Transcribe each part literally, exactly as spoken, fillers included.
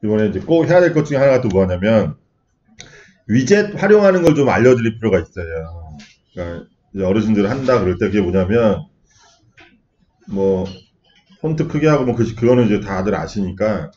이번에 이제 꼭 해야 될 것 중에 하나가 또 뭐냐면 위젯 활용하는 걸 좀 알려드릴 필요가 있어요. 그러니까 이제 어르신들 한다 그럴 때 그게 뭐냐면 뭐 폰트 크게 하고 뭐 그, 그거는 이제 다들 아시니까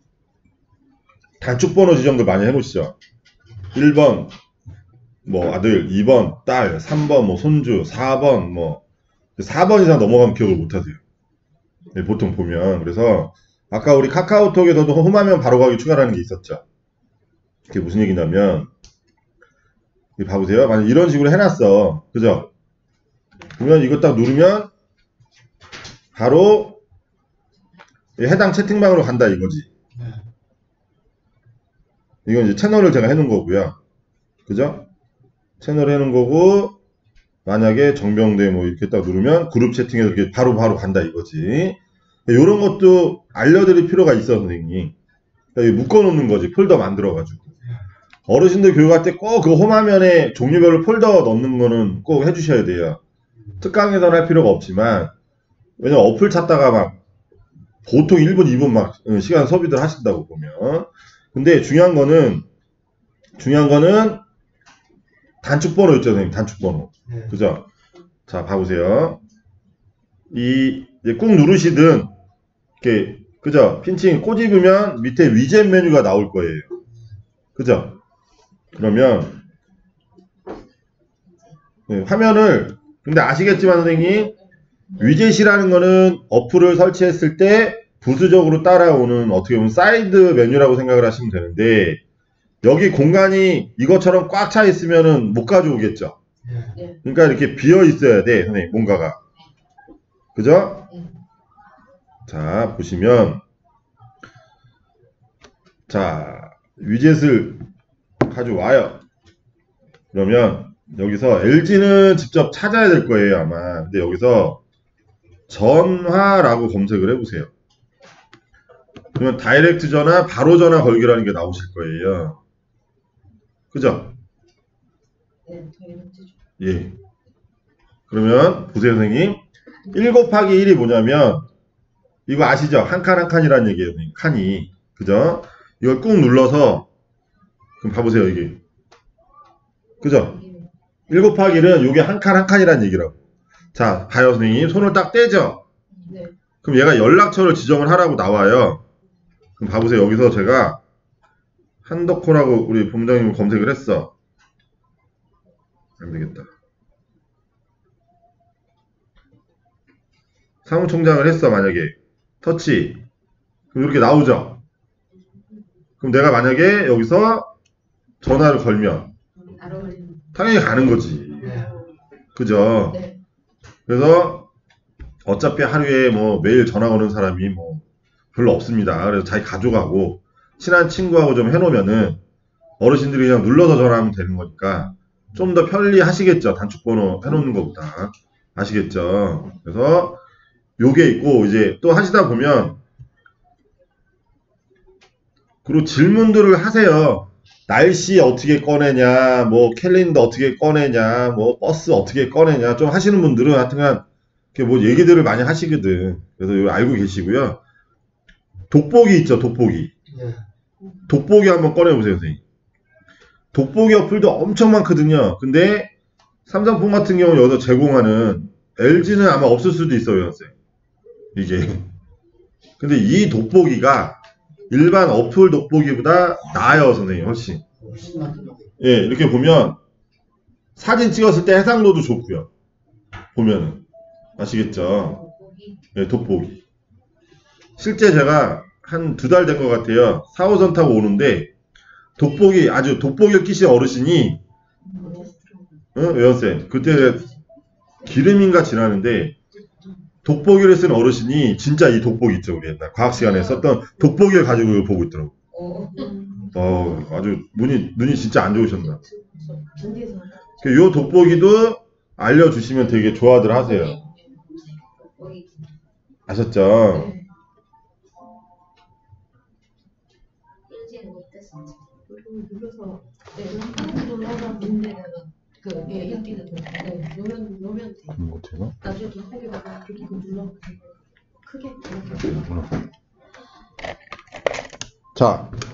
단축 번호 지정도 많이 해놓으시죠. 일 번 뭐 아들, 이 번 딸, 삼 번 뭐 손주, 사 번 뭐 사 번 이상 넘어가면 기억을 못하세요. 네, 보통 보면. 그래서 아까 우리 카카오톡에서도 홈화면 바로가기 추가라는 게 있었죠. 그게 무슨 얘기냐면 봐보세요. 만약 이런 식으로 해놨어. 그죠? 그러면 이거 딱 누르면 바로 해당 채팅방으로 간다 이거지. 이건 이제 채널을 제가 해놓은 거고요. 그죠? 채널 해놓은 거고 만약에 정병대 뭐 이렇게 딱 누르면 그룹 채팅에서 이렇게 바로 바로 간다 이거지. 이런 것도 알려드릴 필요가 있어 선생님. 그러니까 묶어놓는 거지. 폴더 만들어가지고. 어르신들 교육할 때 꼭 그 홈화면에 종류별로 폴더 넣는 거는 꼭 해주셔야 돼요. 특강에서는 할 필요가 없지만 왜냐면 어플 찾다가 막 보통 일 분, 이 분 막 시간 소비들 하신다고 보면. 근데 중요한 거는 중요한 거는 단축 번호 있죠, 선생님. 단축 번호. 네. 그죠? 자, 봐보세요. 이 이제 꾹 누르시든 이렇게 그죠? 핀칭 꼬집으면 밑에 위젯 메뉴가 나올 거예요. 그죠? 그러면 네, 화면을 근데 아시겠지만 선생님 위젯이라는 거는 어플을 설치했을 때 부수적으로 따라오는 어떻게 보면 사이드 메뉴라고 생각을 하시면 되는데 여기 공간이 이것처럼 꽉 차 있으면은 못 가져오겠죠. 그러니까 이렇게 비어 있어야 돼 선생님 뭔가가. 그죠? 자 보시면 자 위젯을 가져와요. 그러면 여기서 엘지는 직접 찾아야 될 거예요 아마. 근데 여기서 전화라고 검색을 해보세요. 그러면 다이렉트 전화, 바로 전화 걸기라는 게 나오실 거예요. 그죠? 네, 다이렉트죠. 예. 그러면 보세요 선생님. 일 곱하기 일이 뭐냐면 이거 아시죠? 한 칸 한 칸이라는 얘기예요. 선생님. 칸이. 그죠? 이걸 꾹 눌러서 그럼 봐보세요 이게. 그죠? 일 곱하기 일은 이게 한 칸 한 칸이라는 얘기라고. 자 봐요 선생님. 손을 딱 떼죠? 네. 그럼 얘가 연락처를 지정을 하라고 나와요. 그럼 봐보세요. 여기서 제가 한덕호라고 우리 본부장님 검색을 했어. 안되겠다. 사무총장을 했어 만약에. 터치. 그럼 이렇게 나오죠. 그럼 내가 만약에 여기서 전화를 걸면 당연히 가는 거지. 그죠? 그래서 어차피 하루에 뭐 매일 전화 오는 사람이 뭐 별로 없습니다. 그래서 자기 가져가고 친한 친구하고 좀 해놓으면은 어르신들이 그냥 눌러서 전화하면 되는 거니까 좀 더 편리하시겠죠. 단축번호 해놓는 것보다. 아시겠죠? 그래서 요게 있고 이제 또 하시다 보면 그리고 질문들을 하세요. 날씨 어떻게 꺼내냐, 뭐 캘린더 어떻게 꺼내냐, 뭐 버스 어떻게 꺼내냐 좀 하시는 분들은 하여튼간 뭐 얘기들을 많이 하시거든. 그래서 이거 알고 계시고요. 돋보기 있죠, 돋보기. 네. 돋보기 한번 꺼내보세요, 선생님. 돋보기 어플도 엄청 많거든요. 근데 삼성폰 같은 경우는 여기서 제공하는 엘지는 아마 없을 수도 있어요, 선생님. 이게. 근데 이 돋보기가 일반 어플 돋보기보다 나아요, 선생님. 훨씬. 예, 이렇게 보면 사진 찍었을 때 해상도도 좋고요. 보면은. 아시겠죠? 예, 돋보기. 실제 제가 한 두 달 된 것 같아요. 사 호선 타고 오는데 돋보기 아주 돋보기를 끼신 어르신이 응? 외원쌤 그때 기름인가 지나는데 돋보기를 쓴 어르신이 진짜 이 돋보기 있죠. 우리 옛날 과학 시간에 썼던 돋보기를 가지고 보고 있더라고. 어, 아주 눈이 눈이 진짜 안 좋으셨나. 요 돋보기도 알려주시면 되게 좋아들 하세요. 아셨죠? 눌러서 네, 눌러서 문제는 그 예, 읽기는 돼. 네, 누르면 누르면 돼. 뭐 되나? 나중에 돋보기 가면 이렇게 눌러 크게. 자.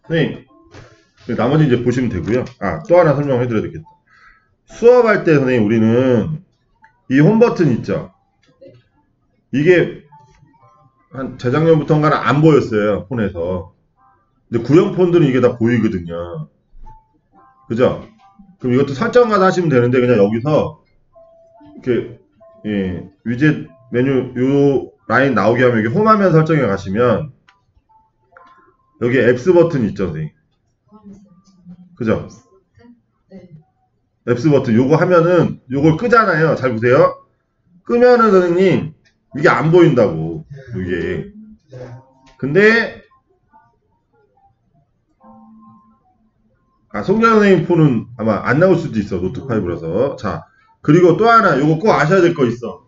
네. 나머지 이제 보시면 되고요. 아, 또 하나 설명해 드려야 되겠다. 수업할 때 선생님 우리는 이 홈 버튼 있죠? 이게 한 재작년부터인가는 안 보였어요. 폰에서. 근데 구형 폰들은 이게 다 보이거든요. 그죠? 그럼 이것도 설정만 하시면 되는데 그냥 여기서 이렇게 예, 위젯 메뉴 요 라인 나오게 하면 여기 홈 화면 설정에 가시면 여기 앱스 버튼 있죠, 선생님. 그죠? 네. 앱스 버튼 요거 하면은 요걸 끄잖아요. 잘 보세요. 끄면은 선생님 이게 안 보인다고 이게. 근데 아 송경 선생님 폰은 아마 안 나올 수도 있어. 노트 파이브라서. 자 그리고 또 하나 요거 꼭 아셔야 될 거 있어.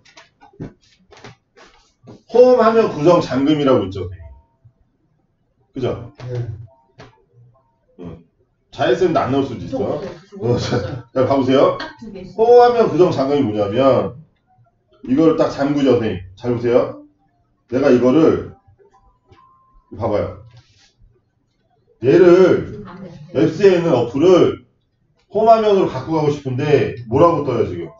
홈 화면 구성 잠금이라고 있죠, 선생님. 그죠? 네. 응. 자연스럽게 안 나올 수도 있어. 어, 자, 자 봐보세요. 딱두 개. 홈 화면 구성 잠금이 뭐냐면 이걸 딱 잠그죠, 선생님. 잘 보세요. 내가 이거를 봐봐요. 얘를 안 돼. 앱스에 있는 어플을 홈 화면으로 갖고 가고 싶은데 뭐라고 떠요 지금?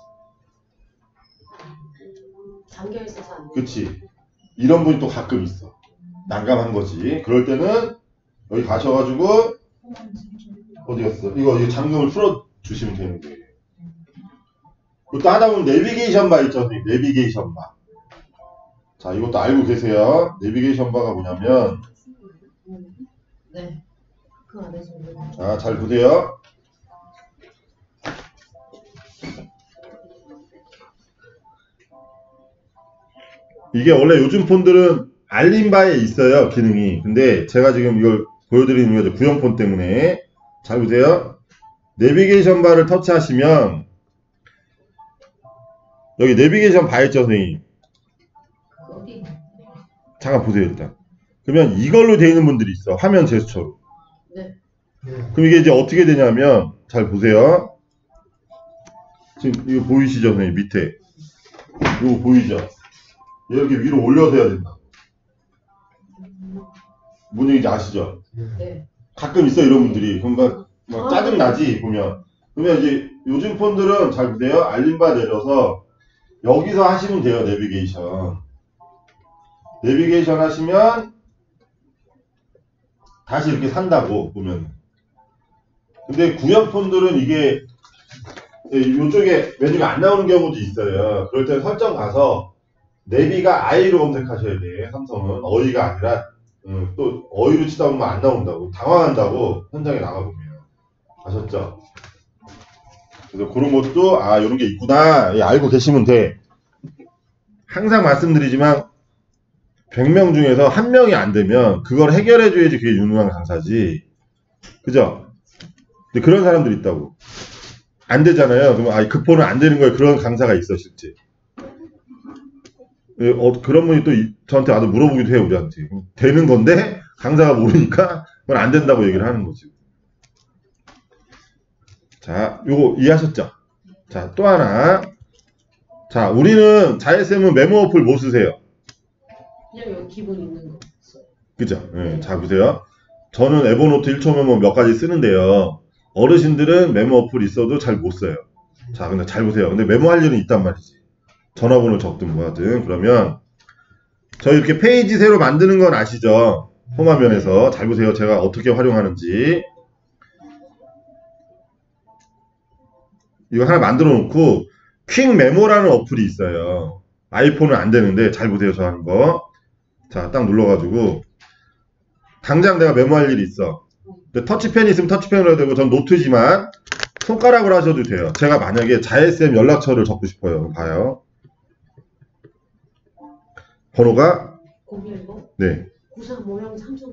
잠겨 있어서 안 돼. 그치? 이런 분이 또 가끔 있어. 난감한 거지. 그럴 때는 여기 가셔가지고 어디 갔어? 이거, 이거 잠금을 풀어 주시면 되는 거예요. 또 하다 보면 내비게이션 바 있죠, 선생님. 내비게이션 바. 자, 이것도 알고 계세요. 내비게이션 바가 뭐냐면 네. 그 안에서 이제 자, 잘 보세요. 이게 원래 요즘 폰들은 알림바에 있어요, 기능이. 근데 제가 지금 이걸 보여드리는 거죠. 구형폰 때문에. 잘 보세요. 내비게이션 바를 터치하시면 여기 내비게이션 바 있죠, 선생님. 어디? 잠깐 보세요, 일단. 그러면 이걸로 되어 있는 분들이 있어. 화면 제스처로. 네. 그럼 이게 이제 어떻게 되냐면 잘 보세요. 지금 이거 보이시죠, 선생님? 밑에. 이거 보이죠? 이렇게 위로 올려서 해야 된다. 뭔 얘기인지 아시죠? 네. 가끔 있어 이런 분들이. 그럼 막, 막 짜증 나지 보면. 그러면 이제 요즘 폰들은 잘 보세요. 알림바 내려서 여기서 하시면 돼요. 내비게이션. 내비게이션 하시면 다시 이렇게 산다고 보면. 근데 구형 폰들은 이게 이쪽에 메뉴가 안 나오는 경우도 있어요. 그럴 때 설정 가서 내비가 아이로 검색하셔야 돼. 삼성은 어이가 아니라 음, 또 어이로 치다 보면 안 나온다고 당황한다고 현장에 나가보면 아셨죠? 그래서 그런 것도 아 이런 게 있구나 예, 알고 계시면 돼. 항상 말씀드리지만 백 명 중에서 한 명이 안 되면 그걸 해결해 줘야지 그게 유능한 강사지. 그죠? 근데 그런 사람들이 있다고. 안 되잖아요. 그러면 아, 그 폰은 안 되는 거예요. 그런 강사가 있어 실제. 어, 그런 분이 또 이, 저한테 와서 물어보기도 해요, 우리한테. 되는 건데, 강사가 모르니까, 그건 안 된다고 얘기를 하는 거지. 자, 요거 이해하셨죠? 자, 또 하나. 자, 우리는 자이에스엠은 메모 어플 못 쓰세요. 그냥 여기 기본 있는 거 있어요. 그죠? 네, 자, 보세요. 저는 에버노트 일 초 메모 몇 가지 쓰는데요. 어르신들은 메모 어플 있어도 잘 못 써요. 자, 근데 잘 보세요. 근데 메모할 일은 있단 말이지. 전화번호 적든 뭐하든. 그러면 저희 이렇게 페이지 새로 만드는 건 아시죠? 홈화면에서 잘 보세요. 제가 어떻게 활용하는지. 이거 하나 만들어 놓고 퀵 메모라는 어플이 있어요. 아이폰은 안 되는데 잘 보세요. 저 하는 거. 자, 딱 눌러가지고 당장 내가 메모할 일이 있어. 근데 터치펜이 있으면 터치펜으로 해도 되고 전 노트지만 손가락으로 하셔도 돼요. 제가 만약에 자이에스엠 연락처를 적고 싶어요. 봐요. 번호가 공일공 네 구삼오영 삼삼구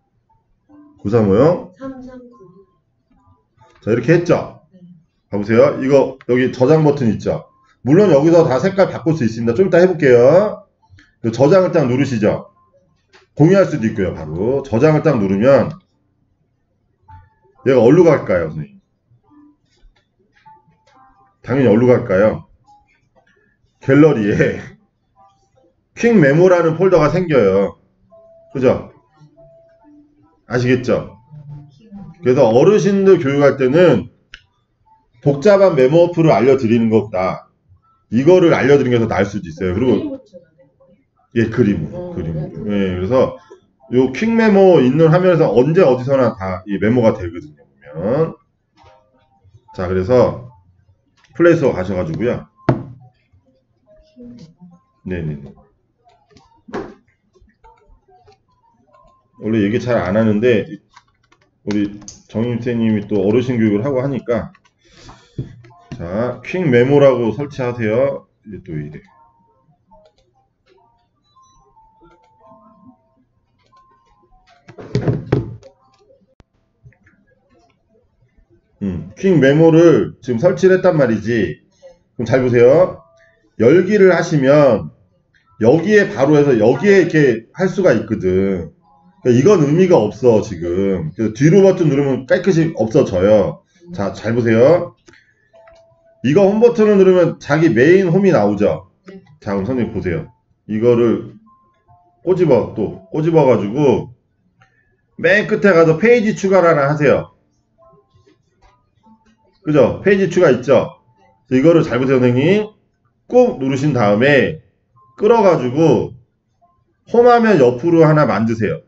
구삼오영 삼삼구. 자 이렇게 했죠. 네. 봐보세요. 이거 여기 저장 버튼 있죠. 물론 여기서 다 색깔 바꿀 수 있습니다. 좀 이따 해볼게요. 저장을 딱 누르시죠. 공유할 수도 있고요. 바로 저장을 딱 누르면 얘가 어디로 갈까요, 선생님? 당연히 어디로 갈까요? 갤러리에 퀵 메모라는 폴더가 생겨요. 그죠? 아시겠죠? 그래서 어르신들 교육할 때는 복잡한 메모 어플을 알려드리는 것보다 이거를 알려드리는 게 더 나을 수도 있어요. 그리고 예, 그림, 어, 그림. 네. 예, 그래서 요 퀵 메모 있는 화면에서 언제 어디서나 다 이 메모가 되거든요. 보면. 자, 그래서 플레이스토어 가셔가지고요. 네네네. 원래 얘기 잘 안 하는데 우리 정임 선생님이 또 어르신 교육을 하고 하니까 자, 퀵 메모라고 설치하세요. 이제 또 이래. 음, 퀵 메모를 지금 설치를 했단 말이지. 그럼 잘 보세요. 열기를 하시면 여기에 바로 해서 여기에 이렇게 할 수가 있거든. 그러니까 이건 의미가 없어 지금. 그래서 뒤로 버튼 누르면 깨끗이 없어져요. 자, 잘 보세요. 이거 홈 버튼을 누르면 자기 메인 홈이 나오죠. 자, 그럼 선생님 보세요. 이거를 꼬집어 또 꼬집어 가지고 맨 끝에 가서 페이지 추가를 하나 하세요. 그죠? 페이지 추가 있죠? 이거를 잘 보세요, 선생님. 꾹 누르신 다음에 끌어가지고 홈화면 옆으로 하나 만드세요.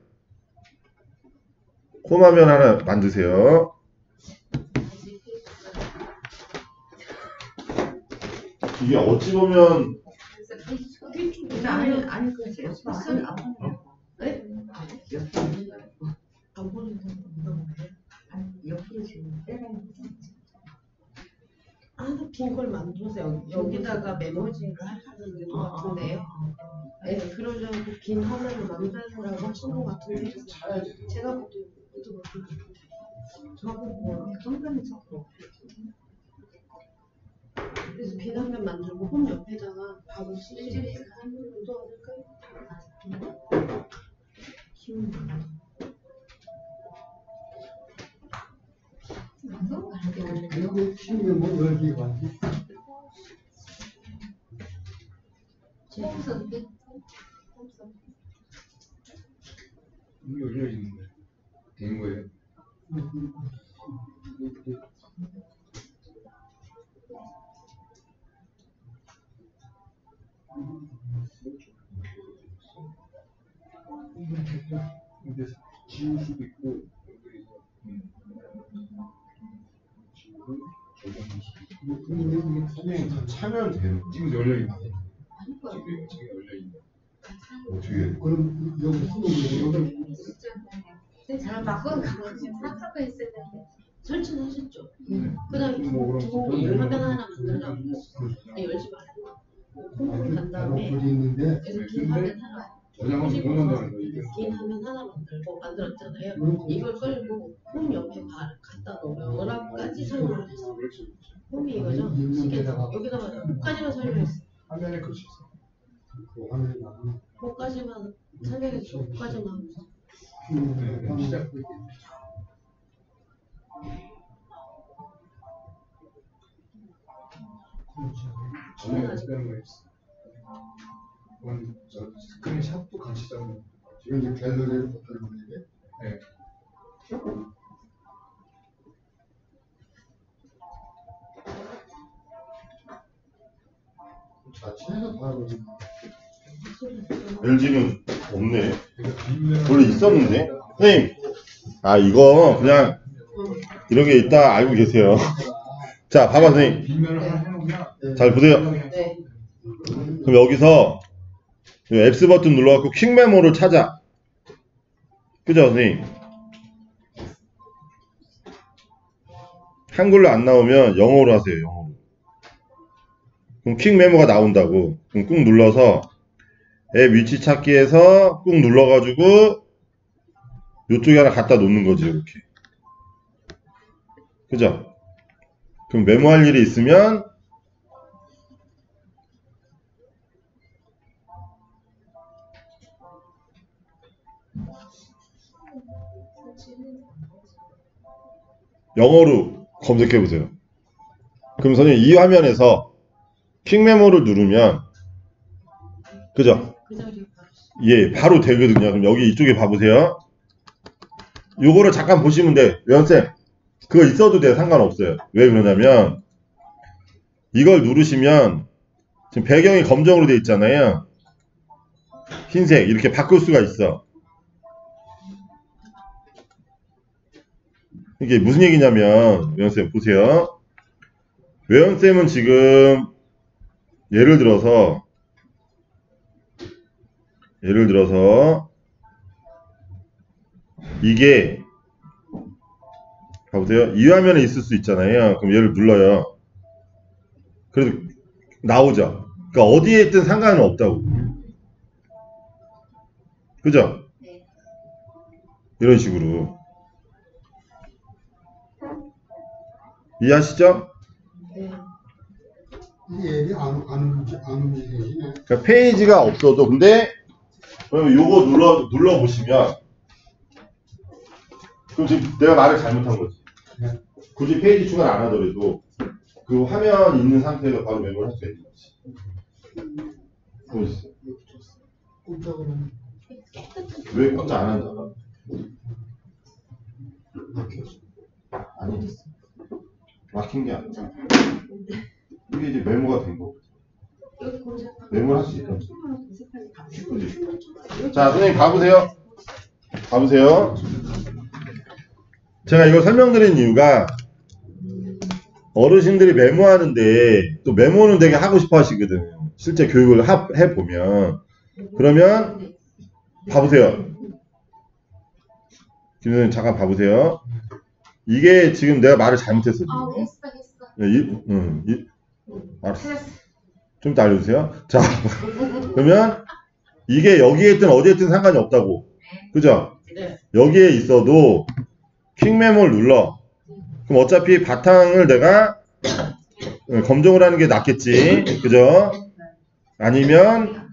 홈화면 하나 만드세요. 이게 어찌 보면 아니 아니 그 스페셜 안 보는 거. 네? 안 보는 거. 옆으로 지금 빼라는 거. 하나 빈걸 만들어서 여기다가 메모지를 하는 것 같은데요. 네, 그러려고 빈 화면을 만들라고 하신 것 같은데 제가 보도 유튜브 저하고 뭐 성장이 자꾸 그래서 빈 화면 만들고 홈 옆에다가 바로 쓰지 하는 것도 아닐까요? 여기 키우면 뭐 열기 많지? 이게 열려 있는데 된 거예요? 근데 지울 수도 있고 근데 이게 선생님 다 차면 돼요. 지금 열려 있는데 지금 지금 열려 있는 어떻게? 그럼 여기 쓰는 거 여기 잘 바꿔 사카가 있어야 되는데 설치는 하셨죠? 네. 그다음에 뭐 그럼 두 저는 화면 하나 만들라고 그렇죠. 아니 열지 말고 홈을 간 다음에 글이 있는데 그래서 긴 화면 하나 저장하면 보낸다는 거 이게 긴 화면 하나 만들고 만들었잖아요. 이걸 끌고 홈 옆에 바, 갖다 놓으면 워낙까지 설명을 했어. 홈이 이거죠? 시계에다가 여기다가 홈까지만 설명했어. 화면에 글씨 있어. 그 화면에 나오는 홈까지만 설명했어. 홈까지만. 네, 시작. 전에 집에는 거 있어. 그건 저 스크린샷도 같이 잡는. 지금 이제 갤러리를 버튼을 누르게. 네. 자체에서 바로 엘지는 없네. 그러니까 뒷면 원래 있었는데. 선생님, 아 이거 그냥 이렇게 있다 알고 계세요. 자, 봐봐 선생님. 뒷면을 하나 해놓으면 잘 보세요. 네. 그럼 여기서 X 버튼 눌러갖고 퀵 메모를 찾아. 그죠, 선생님? 한글로 안 나오면 영어로 하세요, 영어로. 그럼 퀵 메모가 나온다고. 그럼 꾹 눌러서 앱 위치 찾기에서 꾹 눌러가지고 이쪽에 하나 갖다 놓는 거지, 이렇게. 그죠? 그럼 메모할 일이 있으면 영어로 검색해 보세요. 그럼 선생님 이 화면에서 퀵 메모를 누르면 그죠? 그 자리에 바로 예, 바로 되거든요. 그럼 여기 이쪽에 봐보세요. 요거를 잠깐 보시면 돼. 외원쌤, 그거 있어도 돼요. 상관없어요. 왜 그러냐면, 이걸 누르시면, 지금 배경이 검정으로 돼 있잖아요. 흰색, 이렇게 바꿀 수가 있어. 이게 무슨 얘기냐면, 외원쌤, 보세요. 외원쌤은 지금, 예를 들어서, 예를 들어서, 이게, 봐보세요. 이 화면에 있을 수 있잖아요. 그럼 얘를 눌러요. 그래도 나오죠. 그러니까 어디에 있든 상관은 없다고. 그죠? 네. 이런 식으로. 이해하시죠? 네. 이 얘기 안, 안, 움직, 안 움직이시네. 그러니까 페이지가 없어도, 근데, 그럼 요거 눌러, 눌러보시면, 그럼 지금 내가 말을 잘못한 거지. 네. 굳이 페이지 추가를 안 하더라도, 그 화면 있는 상태에서 바로 메모를 할 수 있는 거지. 보여주세요. 꼼짝으로 왜 꼼짝 안 한다가? 아니, 막힌 게 아니라. 이게 이제 메모가 된 거. 여기 검색. 메모를 할 수 있다. 자, 선생님 가보세요. 가보세요. 제가 이걸 설명드린 이유가 어르신들이 메모하는데 또 메모는 되게 하고 싶어 하시거든요. 실제 교육을 하, 해보면. 그러면 봐보세요. 김 선생님 잠깐 봐보세요. 이게 지금 내가 말을 잘못했어. 아, 했어, 했어. 네, 이, 음, 이, 알았어. 좀 더 알려주세요. 자, 그러면 이게 여기에 있든 어디에 있든 상관이 없다고. 그죠? 네. 여기에 있어도 퀵 메모를 눌러. 그럼 어차피 바탕을 내가 검정을 하는 게 낫겠지. 그죠? 아니면,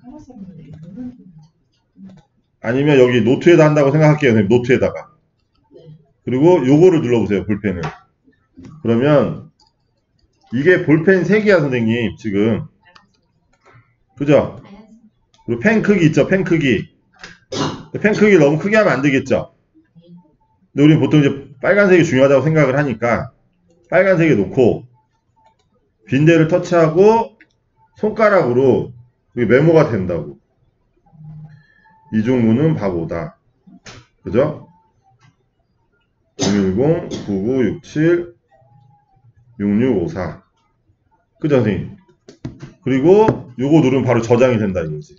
아니면 여기 노트에다 한다고 생각할게요. 선생님. 노트에다가. 그리고 요거를 눌러보세요. 볼펜을. 그러면 이게 볼펜 색이야, 선생님. 지금. 그죠? 그리고 펜 크기 있죠? 펜 크기. 펜 크기 너무 크게 하면 안 되겠죠? 근데 우리는 보통 이제 빨간색이 중요하다고 생각을 하니까 빨간색에 놓고 빈대를 터치하고 손가락으로 이게 메모가 된다고. 이종무는 바보다. 그죠? 공일공 구구육칠 육육오사. 그죠, 선생님? 그리고 요거 누르면 바로 저장이 된다 이거지.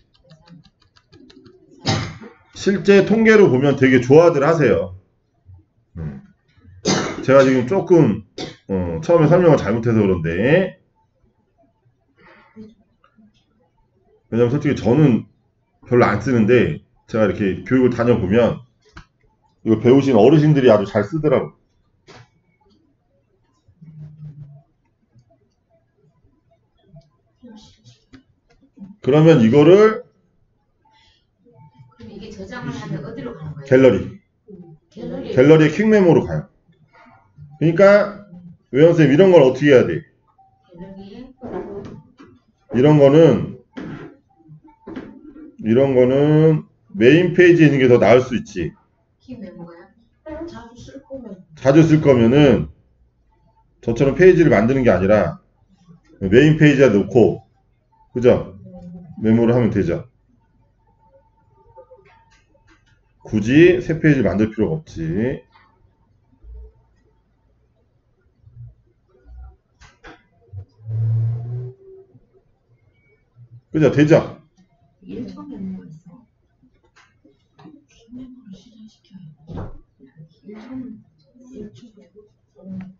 실제 통계로 보면 되게 좋아들 하세요. 음. 제가 지금 조금 어, 처음에 설명을 잘못해서 그런데, 왜냐면 솔직히 저는 별로 안 쓰는데 제가 이렇게 교육을 다녀보면 이거 배우신 어르신들이 아주 잘 쓰더라고. 그러면 이거를 그럼 이게 저장을 하면 어디로 가는 거예요? 갤러리 갤러리. 갤러리에 퀵 메모로 가요. 그러니까 외원쌤 이런 걸 어떻게 해야 돼? 갤러리에. 이런 거는 이런 거는 메인 페이지에 있는 게 더 나을 수 있지. 키 메모가요? 자주 쓸 거면. 자주 쓸 거면은 저처럼 페이지를 만드는 게 아니라 메인 페이지에 놓고, 그죠? 메모를 하면 되죠. 굳이 새 페이지를 만들 필요가 없지. 그죠? 되죠? 일 초 메모가 있어. 키 메모를 실행시켜야 돼. 일 초 일 초 메모.